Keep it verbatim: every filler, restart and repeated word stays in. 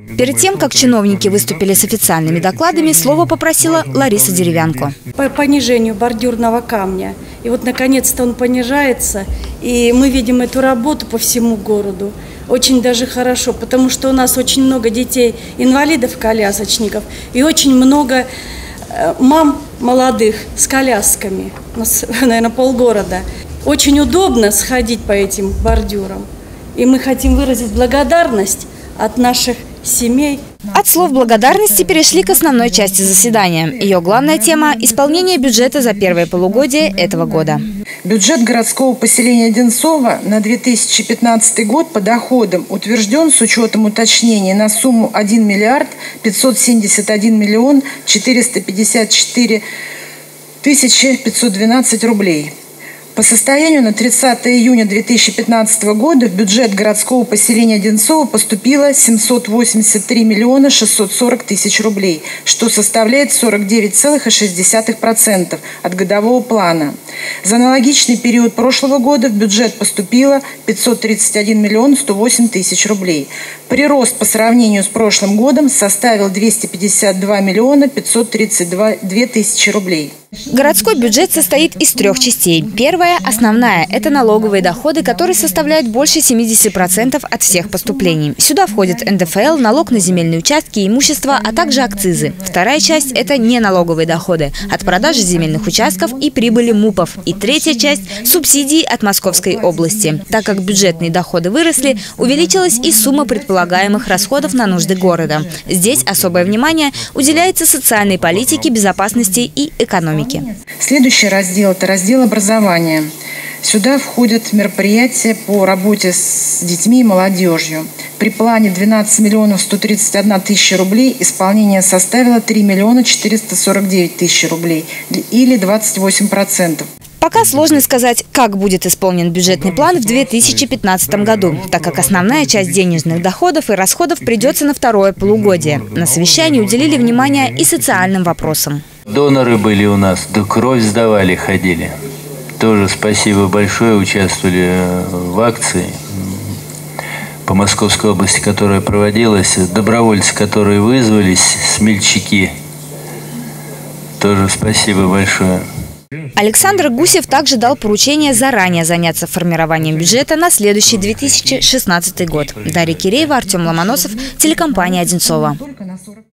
Перед тем, как чиновники выступили с официальными докладами, слово попросила Лариса Деревянко. По понижению бордюрного камня. И вот наконец-то он понижается, и мы видим эту работу по всему городу. Очень даже хорошо, потому что у нас очень много детей, инвалидов, колясочников, и очень много мам молодых с колясками. У нас, наверное, полгорода. Очень удобно сходить по этим бордюрам. И мы хотим выразить благодарность от наших семей. От слов благодарности перешли к основной части заседания. Ее главная тема – исполнение бюджета за первое полугодие этого года. Бюджет городского поселения Одинцово на две тысячи пятнадцатый год по доходам утвержден с учетом уточнений на сумму один миллиард пятьсот семьдесят один миллион четыреста пятьдесят четыре тысячи пятьсот двенадцать рублей. По состоянию на тридцатое июня две тысячи пятнадцатого года в бюджет городского поселения Одинцово поступило семьсот восемьдесят три миллиона шестьсот сорок тысяч рублей, что составляет сорок девять целых шесть десятых процента от годового плана. За аналогичный период прошлого года в бюджет поступило пятьсот тридцать один миллион сто восемь тысяч рублей. Прирост по сравнению с прошлым годом составил двести пятьдесят два миллиона пятьсот тридцать две тысячи рублей. Городской бюджет состоит из трех частей. Первая, основная, это налоговые доходы, которые составляют больше семидесяти процентов от всех поступлений. Сюда входит эн дэ эф эл, налог на земельные участки и имущество, а также акцизы. Вторая часть – это неналоговые доходы от продажи земельных участков и прибыли мупов. И третья часть – субсидии от Московской области. Так как бюджетные доходы выросли, увеличилась и сумма предполагаемых расходов на нужды города. Здесь особое внимание уделяется социальной политике, безопасности и экономике. Следующий раздел – это раздел образования. Сюда входят мероприятия по работе с детьми и молодежью. При плане двенадцать миллионов сто тридцать одна тысяча рублей исполнение составило три миллиона четыреста сорок девять тысяч рублей или двадцать восемь процентов. Пока сложно сказать, как будет исполнен бюджетный план в две тысячи пятнадцатом году, так как основная часть денежных доходов и расходов придется на второе полугодие. На совещании уделили внимание и социальным вопросам. Доноры были у нас, да кровь сдавали, ходили. Тоже спасибо большое, участвовали в акции по Московской области, которая проводилась. Добровольцы, которые вызвались, смельчаки, тоже спасибо большое. Александр Гусев также дал поручение заранее заняться формированием бюджета на следующий две тысячи шестнадцатый год. Дарья Киреева, Артем Ломоносов, телекомпания «Одинцово».